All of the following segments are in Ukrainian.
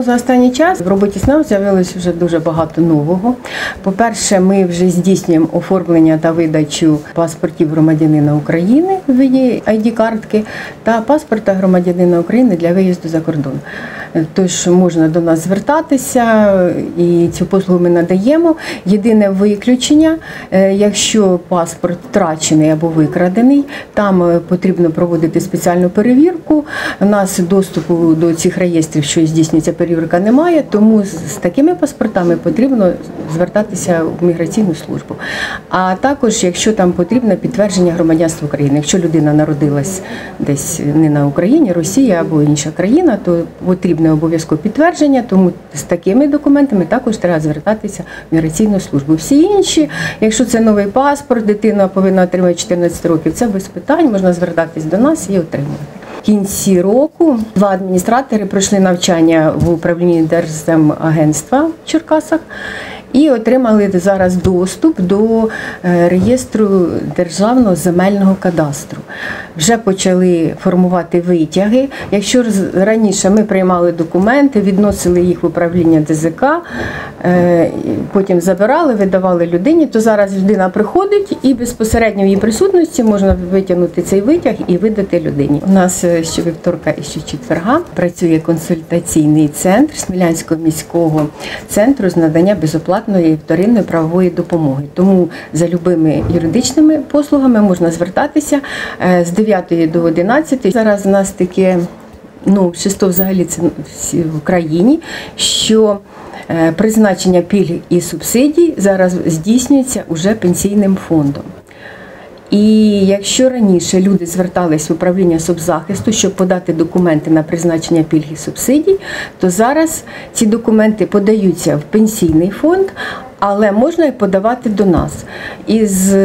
За останній час в роботі СНАП з'явилось вже дуже багато нового. По-перше, ми вже здійснюємо оформлення та видачу паспортів громадянина України в виді ID-картки та паспорта громадянина України для виїзду за кордон. Тож можна до нас звертатися і цю послугу ми надаємо. Єдине виключення, якщо паспорт втрачений або викрадений, там потрібно проводити спеціальну перевірку. У нас доступу до цих реєстрів, що здійснюється перевірка, немає, тому з такими паспортами потрібно звертатися в міграційну службу. А також, якщо там потрібно підтвердження громадянства України. Якщо людина народилась десь не на Україні, Росія або інша країна, то потрібно обов'язково підтвердження, тому з такими документами також треба звертатися в міграційну службу. Всі інші, якщо це новий паспорт, дитина повинна отримати 14 років, це без питань, можна звертатись до нас і отримати. В кінці року 2 адміністратори пройшли навчання в управлінні Держземагентства в Черкасах і отримали зараз доступ до реєстру Державного земельного кадастру. Вже почали формувати витяги. Якщо раніше ми приймали документи, відносили їх в управління ДЗК, потім забирали, видавали людині, то зараз людина приходить і безпосередньо в її присутності можна витягнути цей витяг і видати людині. У нас щовівторка і щочетверга працює консультаційний центр Смілянського міського центру з надання безоплатної вторинної правової допомоги. Тому за любими юридичними послугами можна звертатися з 9 до 11. Зараз у нас таке новшество взагалі це в країні, що призначення пільг і субсидій зараз здійснюється уже пенсійним фондом. І якщо раніше люди звертались в управління соцзахисту, щоб подати документи на призначення пільг і субсидій, то зараз ці документи подаються в пенсійний фонд, але можна і подавати до нас. Із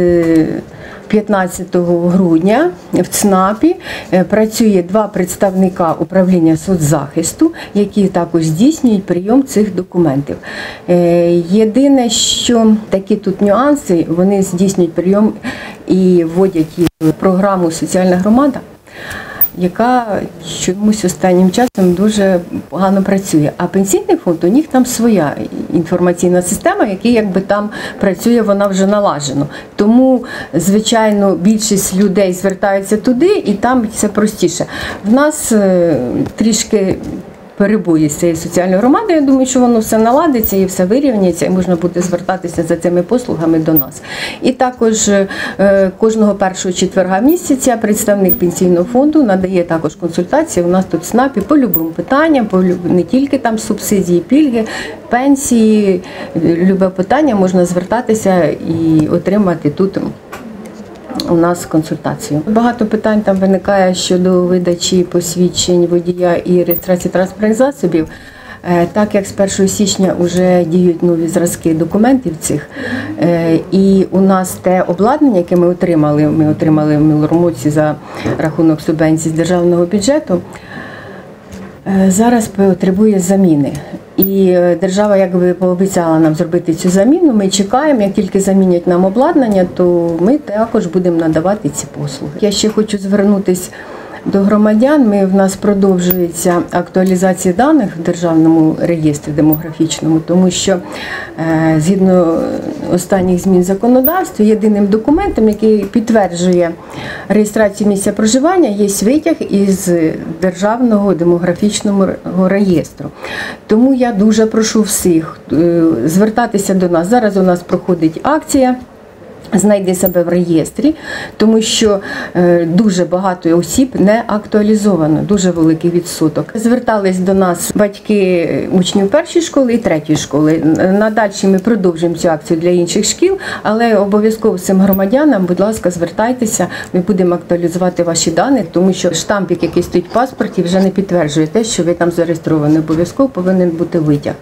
15 грудня в ЦНАПі працює 2 представника управління соцзахисту, які також здійснюють прийом цих документів. Єдине, що такі тут нюанси, вони здійснюють прийом і вводять їх в програму «Соціальна громада», яка чомусь останнім часом дуже погано працює. А пенсійний фонд, у них там своя інформаційна система, яка якби там працює, вона вже налажена. Тому, звичайно, більшість людей звертаються туди і там все простіше. В нас трішки перебої з цією соціальною громадою. Я думаю, що воно все наладиться і все вирівняється, і можна буде звертатися за цими послугами до нас. І також кожного першого четверга місяця представник пенсійного фонду надає також консультації. У нас тут в СНАПі по любим питанням, не тільки там субсидії, пільги, пенсії, любе питання можна звертатися і отримати тут у нас консультацію. Багато питань там виникає щодо видачі посвідчень водія і реєстрації транспортних засобів. Так як з 1 січня вже діють нові зразки документів цих, і у нас те обладнання, яке ми отримали в минулому році за рахунок субвенцій з державного бюджету, зараз потребує заміни. І держава якби пообіцяла нам зробити цю заміну, ми чекаємо, як тільки замінять нам обладнання, то ми також будемо надавати ці послуги. Я ще хочу звернутися до громадян. В нас продовжується актуалізація даних в Державному реєстрі демографічному, тому що згідно останніх змін законодавства, єдиним документом, який підтверджує реєстрацію місця проживання, є витяг із Державного демографічного реєстру. Тому я дуже прошу всіх звертатися до нас. Зараз у нас проходить акція «Знайди себе в реєстрі», тому що дуже багато осіб не актуалізовано, дуже великий відсоток. Звертались до нас батьки учнів 1-ї школи і 3-ї школи. Надальше ми продовжуємо цю акцію для інших шкіл, але обов'язково цим громадянам, будь ласка, звертайтеся, ми будемо актуалізувати ваші дані, тому що штампик, який стоїть в паспорті, вже не підтверджує те, що ви там зареєстровані. Обов'язково повинен бути витяг.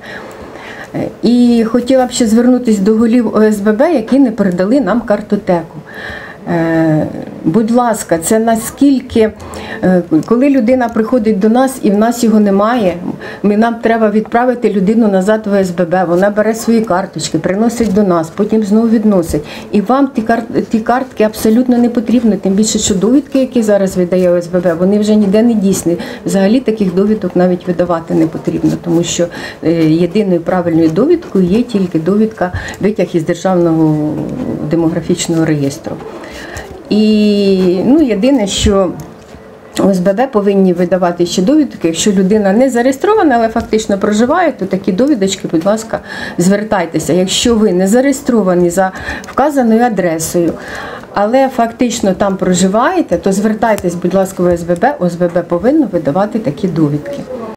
І хотіла б ще звернутися до голів ОСББ, які не передали нам картотеку. Будь ласка, це наскільки, коли людина приходить до нас і в нас його немає, нам треба відправити людину назад в ОСББ, вона бере свої карточки, приносить до нас, потім знову відносить. І вам ті картки абсолютно не потрібні, тим більше, що довідки, які зараз видає ОСББ, вони вже ніде не дійсні. Взагалі таких довідок навіть видавати не потрібно, тому що єдиною правильною довідкою є тільки довідка, витяг із Державного демографічного реєстру. І єдине, що ОСББ повинні видавати ще довідки. Якщо людина не зареєстрована, але фактично проживає, то такі довідочки, будь ласка, звертайтеся. Якщо ви не зареєстровані за вказаною адресою, але фактично там проживаєте, то звертайтесь, будь ласка, в ОСББ. ОСББ повинно видавати такі довідки.